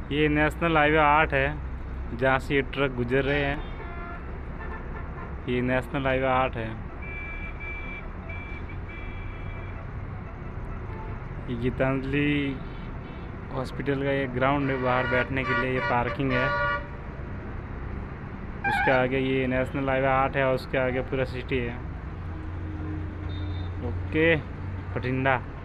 ये national highway 8 है जहाँ से ये ट्रक गुजर रहे हैं। ये नेशनल हाईवे 8 है। ये गीतांजलि हॉस्पिटल का ये ग्राउंड है, बाहर बैठने के लिए ये पार्किंग है। उसके आगे ये नेशनल हाईवे 8 है और उसके आगे पूरा सिटी है। ओके, बठिंडा।